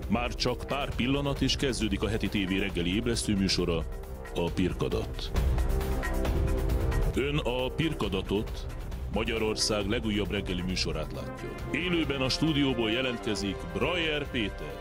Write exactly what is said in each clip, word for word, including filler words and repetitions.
Már csak pár pillanat és kezdődik a heti tévé reggeli ébresztő műsora, a Pirkadat. Ön a Pirkadatot, Magyarország legújabb reggeli műsorát látja. Élőben a stúdióból jelentkezik Brajer Péter.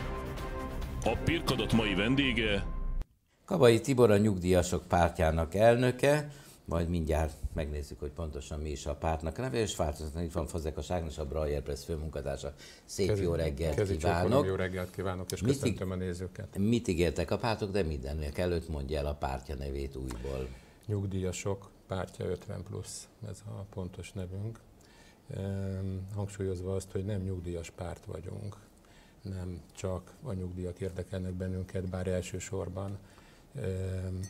A Pirkadat mai vendége Kabai Tibor, a Nyugdíjasok Pártjának elnöke, majd mindjárt megnézzük, hogy pontosan mi is a pártnak a neve, és változatlan itt van Fazekas Ágnes, a Brajer Press főmunkatársa. Szép Kezi, jó reggelt kívánok! Jó reggelt kívánok, és mit köszöntöm a nézőket! Mit ígértek a pártok, de mindennek előtt mondja el a pártja nevét újból. Nyugdíjasok Pártja ötven plusz, ez a pontos nevünk. Ehm, hangsúlyozva azt, hogy nem nyugdíjas párt vagyunk, nem csak a nyugdíjak érdekelnek bennünket, bár elsősorban ehm,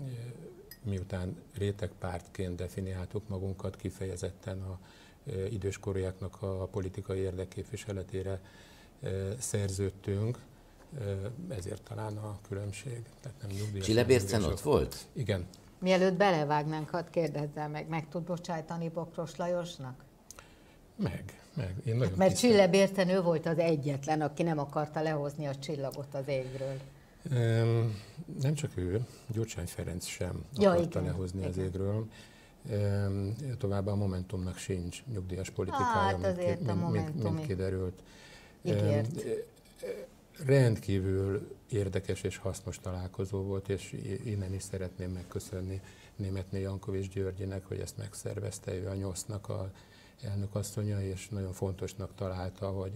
miután rétegpártként definiáltuk magunkat, kifejezetten a e, időskorúaknak a politikai érdekképviseletére e, szerződtünk, e, ezért talán a különbség. Tehát nem nyugdíjas. Csillebércen ott volt? Igen. Mielőtt belevágnánk, hadd kérdezzem meg, meg tud bocsájtani Bokros Lajosnak? Meg, meg. Én nagyon hát, mert Csillebércen ő volt az egyetlen, aki nem akarta lehozni a csillagot az égről. Um, nem csak ő, Gyurcsány Ferenc sem ja, akarta igen, lehozni igen. az égről. Um, továbbá a Momentumnak sincs nyugdíjas politikája, hát mint, mint, mint, mint kiderült. Ígért. Um, rendkívül érdekes és hasznos találkozó volt, és innen is szeretném megköszönni Németné Jankovics Györgyinek, hogy ezt megszervezte, ő a nyosznak a elnökasszonya, és nagyon fontosnak találta, hogy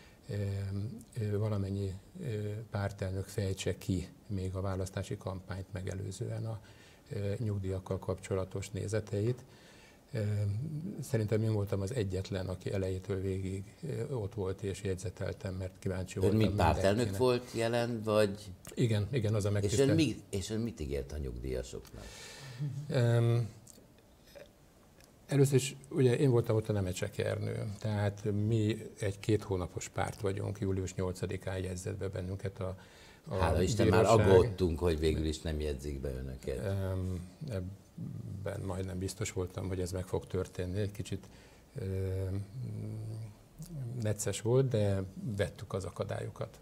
valamennyi pártelnök fejtse ki még a választási kampányt megelőzően a nyugdíjakkal kapcsolatos nézeteit. Szerintem én voltam az egyetlen, aki elejétől végig ott volt és jegyzeteltem, mert kíváncsi voltam. Ön mint pártelnök volt jelen, vagy? Igen, igen, az a megtisztelt. És ön, mi, és ön mit ígért a nyugdíjasoknak? Um, Először is, ugye én voltam ott a Nemecsek Ernő, tehát mi egy két hónapos párt vagyunk, július nyolcadikán jegyzett be bennünket a, a Hála Isten, már aggódtunk, hogy végül is nem jegyzik be önöket. Ebben majdnem biztos voltam, hogy ez meg fog történni. Egy kicsit necces volt, de vettük az akadályokat.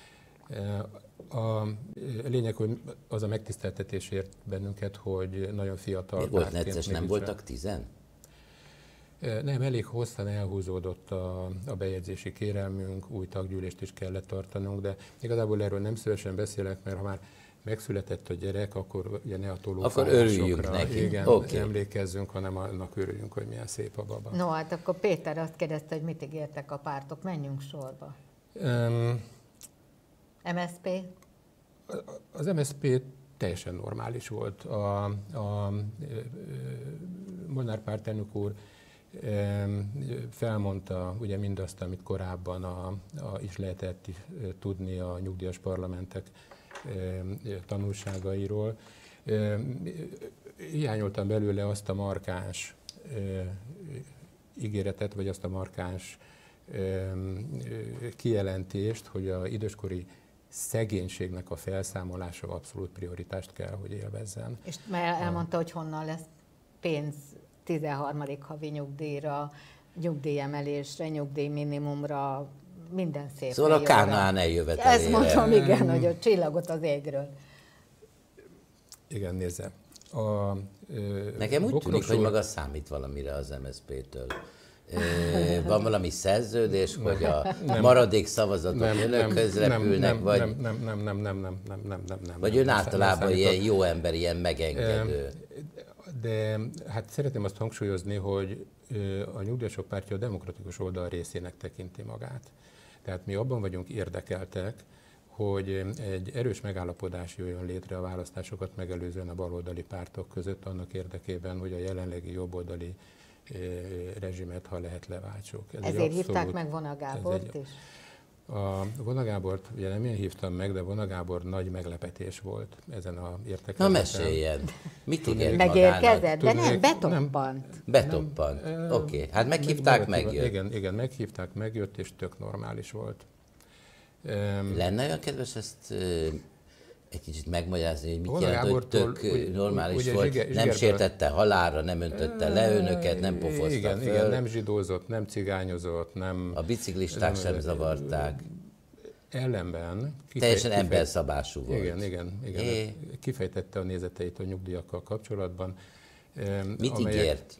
A lényeg, hogy az a megtiszteltetés ért bennünket, hogy nagyon fiatal. Miért volt necces, nem voltak tizen? Nem, elég hosszan elhúzódott a, a bejegyzési kérelmünk, új taggyűlést is kellett tartanunk, de igazából erről nem szívesen beszélek, mert ha már megszületett a gyerek, akkor ugye ne a Akkor örüljünk neki. Igen, okay. emlékezzünk, hanem annak örüljünk, hogy milyen szép a baba. No, hát akkor Péter azt kérdezte, hogy mit ígértek a pártok, menjünk sorba. Um, em es zé pé? Az em es zé pé teljesen normális volt. A, a Molnár pártelnök úr felmondta ugye mindazt, amit korábban a, a, is lehetett tudni a nyugdíjas parlamentek tanulságairól. Hiányoltam belőle azt a markáns ígéretet, vagy azt a markáns kijelentést, hogy az időskori szegénységnek a felszámolása abszolút prioritást kell, hogy élvezzen. És mert elmondta, hogy honnan lesz pénz tizenharmadik havi nyugdíjra, nyugdíjemelésre, nyugdíjminimumra, minden szép. Szóval a Kánaán eljövetelére. Ezt mondom, igen, hogy a csillagot az égről. Igen, nézze. A, Nekem úgy tűnik, hogy maga számít valamire az em es zé pétől. Van valami szerződés, hogy a nem, maradék szavazatok nem, önökhöz repülnek, nem, vagy... Nem, nem, nem, nem, nem, nem, nem, nem, nem, nem. Vagy ön általában ilyen jó ember, ilyen megengedő. De hát szeretném azt hangsúlyozni, hogy a Nyugdíjasok Pártja a demokratikus oldal részének tekinti magát. Tehát mi abban vagyunk érdekeltek, hogy egy erős megállapodás jöjjön létre a választásokat megelőzően a baloldali pártok között, annak érdekében, hogy a jelenlegi jobboldali rezsimet, ha lehet, leváltsuk. Ez Ezért abszolút, hívták meg Vona Gábort is? A Vona Gábort ugye nem én hívtam meg, de Vona Gábor nagy meglepetés volt ezen a értekezleten. Na meséljen! Mit ígért Megérkezett, de nem, betoppant. Betoppant, oké. Okay. Hát meghívták, megjött. Igen, igen, meghívták, megjött, és tök normális volt. Lenne olyan kedves ezt egy kicsit megmagyarázni, hogy mit Vona jelent, hogy tök ugye, normális ugye, volt, zsiger, nem sértette halálra, nem öntötte le önöket, nem pofozta igen, föl. Igen, nem zsidózott, nem cigányozott, nem... A biciklisták nem, sem zavarták. ellenben... Kifej, Teljesen kifej... emberszabású volt. Igen, igen, igen. É. Kifejtette a nézeteit a nyugdíjakkal kapcsolatban. Mit amelyek... ígért?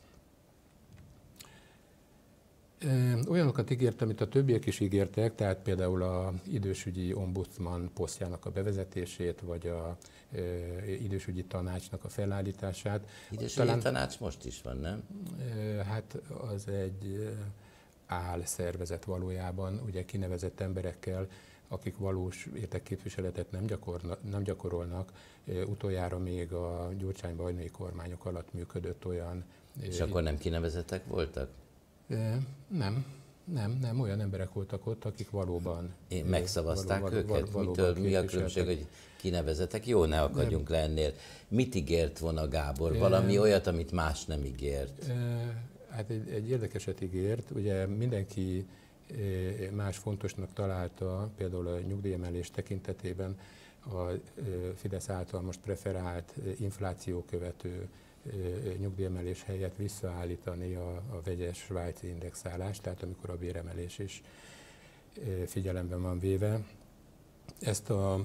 Olyanokat ígért, amit a többiek is ígértek, tehát például az idősügyi ombudsman posztjának a bevezetését, vagy a e, idősügyi tanácsnak a felállítását. Idősügyi Talán, tanács most is van, nem? E, hát az egy álszervezet valójában, ugye kinevezett emberekkel, akik valós érdekképviseletet nem, gyakorna, nem gyakorolnak. E, utoljára még a Gyurcsány-Bajnai kormányok alatt működött olyan... És e, akkor nem kinevezettek voltak? Nem, nem, nem, olyan emberek voltak ott, akik valóban... Én megszavazták való, őket? Való, valóban Mitől, mi a különbség, hogy kinevezetek? Jó, ne akadjunk nem. le ennél. Mit ígért volna Gábor? Valami e, olyat, amit más nem ígért? E, hát egy, egy érdekeset ígért. Ugye mindenki más fontosnak találta, például a nyugdíjemelés tekintetében a Fidesz által most preferált infláció követő nyugdíjemelés helyett visszaállítani a, a vegyes svájci indexálást, tehát amikor a béremelés is figyelemben van véve. Ezt a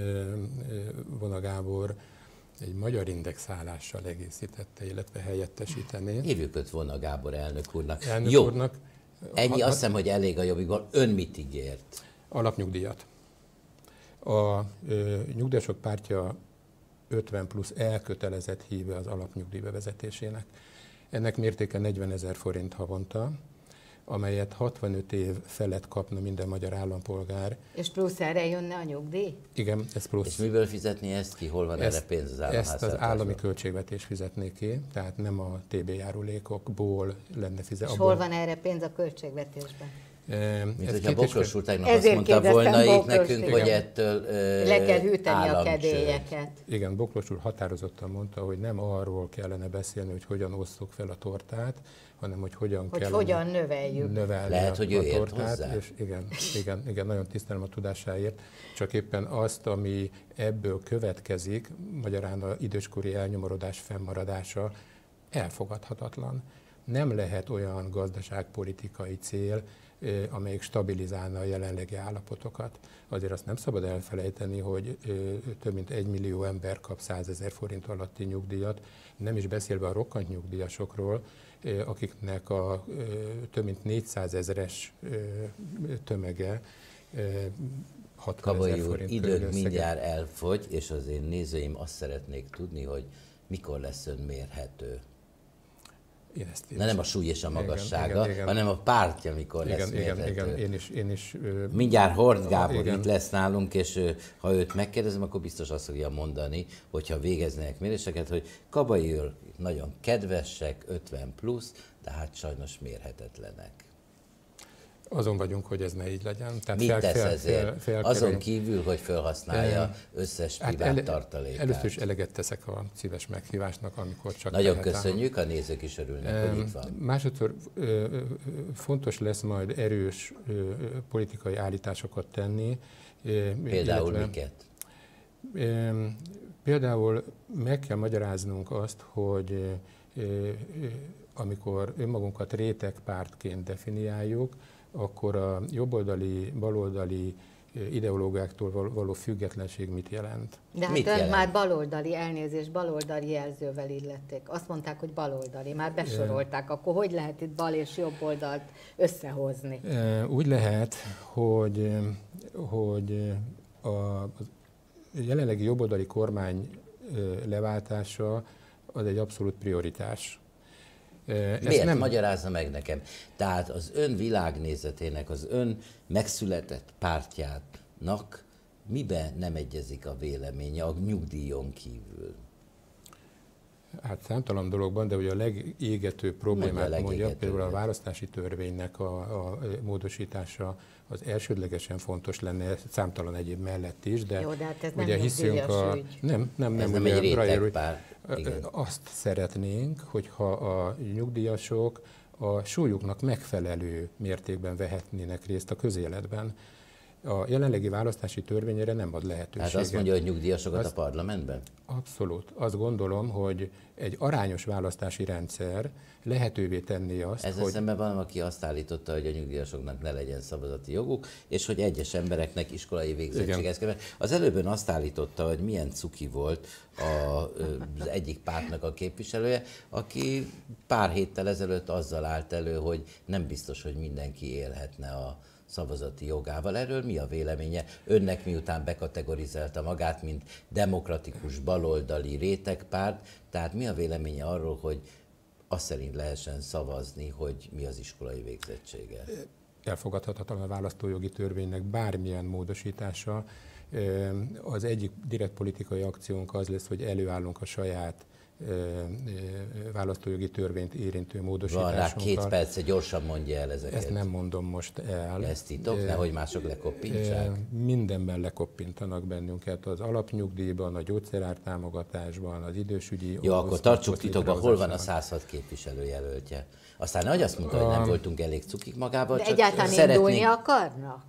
Vona Gábor egy magyar indexálással egészítette, illetve helyettesíteni. Hívjuk őt Vona Gábor elnök úrnak. Elnök Jó, úrnak, ennyi, azt hiszem, hogy elég a Jobbikból. Ön mit ígért? Alapnyugdíjat. A ö, nyugdíjasok pártja ötven plusz elkötelezett híve az alapnyugdíj bevezetésének. Ennek mértéke negyvenezer forint havonta, amelyet hatvanöt év felett kapna minden magyar állampolgár. És plusz erre jönne a nyugdíj? Igen, ez plusz. És miből fizetni ezt ki? Hol van ezt, erre pénz az államháztartásban? Ezt az állami költségvetés fizetné ki, tehát nem a té bé járulékokból lenne fizetni. És abból... hol van erre pénz a költségvetésben? Mint hogyha Bokros úr tegnap azt mondta volna itt nekünk, igen, hogy ettől le kell hűteni a kedélyeket. Igen, Bokros úr határozottan mondta, hogy nem arról kellene beszélni, hogy hogyan osszuk fel a tortát, hanem hogy hogyan hogy kellene hogyan növeljük. növelni Lehet, a, hogy a ő tortát. És igen, igen, igen, nagyon tisztelem a tudásáért. Csak éppen azt, ami ebből következik, magyarán az időskori elnyomorodás fennmaradása elfogadhatatlan. Nem lehet olyan gazdaságpolitikai cél, amelyik stabilizálna a jelenlegi állapotokat. Azért azt nem szabad elfelejteni, hogy több mint egy millió ember kap százezer forint alatti nyugdíjat, nem is beszélve a rokkant nyugdíjasokról, akiknek a több mint négyszázezeres tömege hatvanezer forint. Időnk mindjárt elfogy, és az én nézőim azt szeretnék tudni, hogy mikor lesz ön mérhető. Na nem a súly és a magassága, igen, igen, igen. hanem a pártja, mikor igen, lesz mérhető. Igen, igen, én is, én is, mindjárt Horth Gábor igen. itt lesz nálunk, és ha őt megkérdezem, akkor biztos azt fogja mondani, hogyha végeznének méréseket, hogy Kabai úr nagyon kedvesek, ötven plusz, de hát sajnos mérhetetlenek. Azon vagyunk, hogy ez ne így legyen. Tehát mit fel, tesz fel, ezért? Fel, fel Azon kívül, hogy felhasználja e, összes privát hát ele, tartalékát. Először is eleget teszek a szíves meghívásnak, amikor csak nagyon lehet, köszönjük, ám. A nézők is örülnek, e, hogy itt van. Másodszor ö, fontos lesz majd erős ö, politikai állításokat tenni. Ö, például illetve, miket? Ö, például meg kell magyaráznunk azt, hogy ö, ö, amikor önmagunkat rétegpártként definiáljuk, akkor a jobboldali, baloldali ideológáktól való függetlenség mit jelent? De hát ön már baloldali, elnézést, baloldali jelzővel illették. Azt mondták, hogy baloldali, már besorolták. Akkor hogy lehet itt bal és jobb oldalt összehozni? Úgy lehet, hogy, hogy a jelenlegi jobboldali kormány leváltása az egy abszolút prioritás. Ezt Miért? Nem... Magyarázza meg nekem. Tehát az ön világnézetének, az ön megszületett pártjának miben nem egyezik a véleménye a nyugdíjon kívül? Hát számtalan dologban, de ugye a legégetőbb problémát a mondja, például a választási törvénynek a, a módosítása az elsődlegesen fontos lenne, számtalan egyéb mellett is, de, jó, de hát ez ugye nem hiszünk a... Ügy. Nem, nem, nem. Ez nem egy rétegpár. Azt szeretnénk, hogyha a nyugdíjasok a súlyuknak megfelelő mértékben vehetnének részt a közéletben. A jelenlegi választási törvényére nem ad lehetőséget. Hát azt mondja, hogy nyugdíjasokat azt, a parlamentben? Abszolút. Azt gondolom, hogy egy arányos választási rendszer lehetővé tenné azt, Ezzel hogy... szemben van, aki azt állította, hogy a nyugdíjasoknak ne legyen szavazati joguk, és hogy egyes embereknek iskolai végzettséghez kell. Az előbben azt állította, hogy milyen cuki volt a, az egyik pártnak a képviselője, aki pár héttel ezelőtt azzal állt elő, hogy nem biztos, hogy mindenki élhetne a szavazati jogával. Erről mi a véleménye? Önnek miután bekategorizálta magát, mint demokratikus baloldali rétegpárt, tehát mi a véleménye arról, hogy azt szerint lehessen szavazni, hogy mi az iskolai végzettsége? Elfogadhatatlan a választójogi törvénynek bármilyen módosítása. Az egyik direkt politikai akciónk az lesz, hogy előállunk a saját választójogi törvényt érintő módosításunkkal. Van rá két perc, gyorsan mondja el ezeket. Ezt nem mondom most el. Ezt titok, nehogy mások lekoppintsák? Mindenben lekoppintanak bennünket, az alapnyugdíjban, a gyógyszerár támogatásban, az idősügyi... Jó, akkor tartsuk titokban, hol van a száz hat képviselőjelöltje? Aztán nagy azt mondta, hogy nem voltunk elég cukik magával, de csak egyáltalán szeretnénk... indulni akarnak?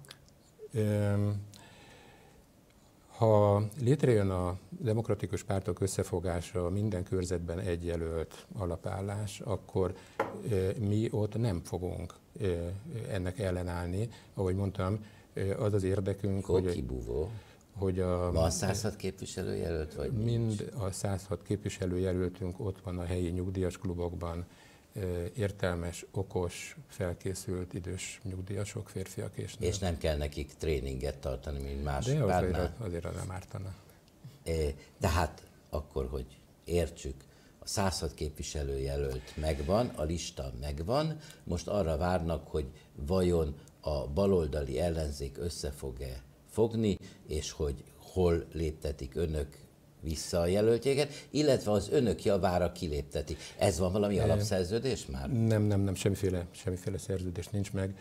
Ha létrejön a demokratikus pártok összefogása, minden körzetben egy jelölt alapállás, akkor mi ott nem fogunk ennek ellenállni. Ahogy mondtam, az az érdekünk, hogy, kibúvó. hogy a... Van száz hat képviselőjelölt, vagy mind nincs? a száz hat képviselőjelöltünk ott van a helyi nyugdíjas klubokban, értelmes, okos, felkészült idős nyugdíjasok, férfiak és nők. És nem kell nekik tréninget tartani, mint más De pártnál. azért, azért nem ártana. Tehát akkor, hogy értsük, a száz hat képviselőjelölt megvan, a lista megvan, most arra várnak, hogy vajon a baloldali ellenzék össze fog-e fogni, és hogy hol léptetik önök vissza a jelöltjéget, illetve az önök javára kiléptetik. Ez van valami alapszerződés már? Nem, nem, nem, semmiféle, semmiféle szerződés nincs meg.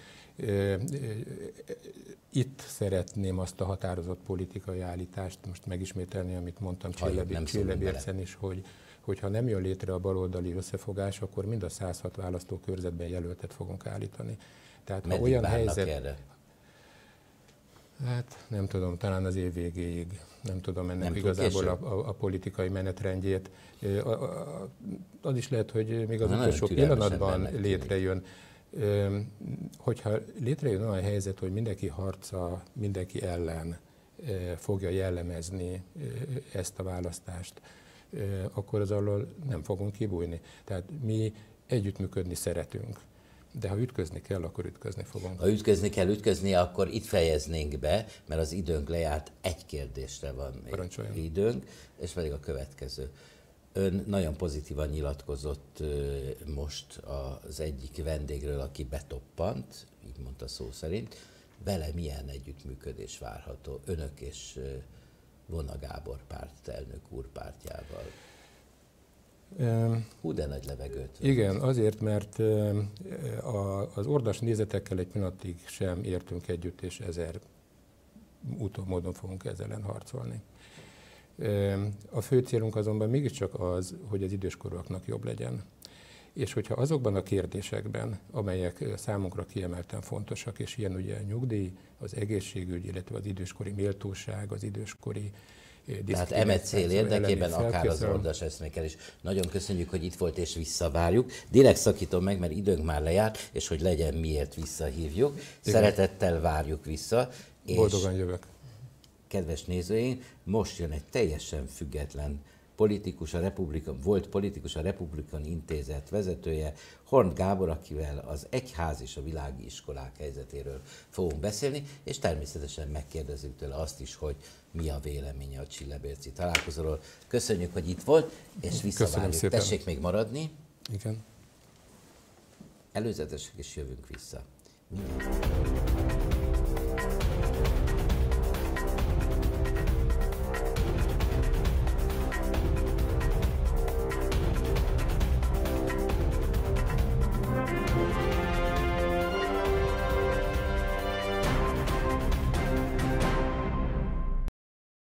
Itt szeretném azt a határozott politikai állítást most megismételni, amit mondtam Csillebércen is, hogy hogyha nem jön létre a baloldali összefogás, akkor mind a száz hat választókörzetben jelöltet fogunk állítani. Tehát meddig ha olyan várnak helyzet, erre? Hát nem tudom, talán az év végéig. Nem tudom ennek nem igazából a, a, a politikai menetrendjét. A, a, az is lehet, hogy még az utolsó pillanatban létrejön. Hogyha létrejön olyan helyzet, hogy mindenki harca mindenki ellen fogja jellemezni ezt a választást, akkor az alól nem fogunk kibújni. Tehát mi együttműködni szeretünk. De ha ütközni kell, akkor ütközni fogunk. Ha ütközni kell ütközni, akkor itt fejeznénk be, mert az időnk lejárt, egy kérdésre van még Parancsoljon. időnk, és pedig a következő. Ön nagyon pozitívan nyilatkozott most az egyik vendégről, aki betoppant, így mondta szó szerint. Vele milyen együttműködés várható önök és Vona Gábor pártelnök úr pártjával? Hú, de nagy levegőt. Igen, azért, mert az ordas nézetekkel egy pillanatig sem értünk együtt, és ezer úton, módon fogunk ezzel ellen harcolni. A fő célunk azonban mégiscsak az, hogy az időskorúaknak jobb legyen. És hogyha azokban a kérdésekben, amelyek számunkra kiemelten fontosak, és ilyen ugye a nyugdíj, az egészségügy, illetve az időskori méltóság, az időskori Tehát eme cél érdekében akár az ordas eszmékkel is. Nagyon köszönjük, hogy itt volt és visszavárjuk. Direkt szakítom meg, mert időnk már lejárt, és hogy legyen miért visszahívjuk. Igen. Szeretettel várjuk vissza. Boldogan jövök. Kedves nézőink, most jön egy teljesen független politikus, a Republikan, volt politikus, a Republikan Intézet vezetője, Horn Gábor, akivel az egyház és a világi iskolák helyzetéről fogunk beszélni, és természetesen megkérdezzük tőle azt is, hogy mi a véleménye a csillebérci találkozóról. Köszönjük, hogy itt volt, és visszavárjuk. Tessék még maradni. Igen. Előzetesek, és jövünk vissza. Minden.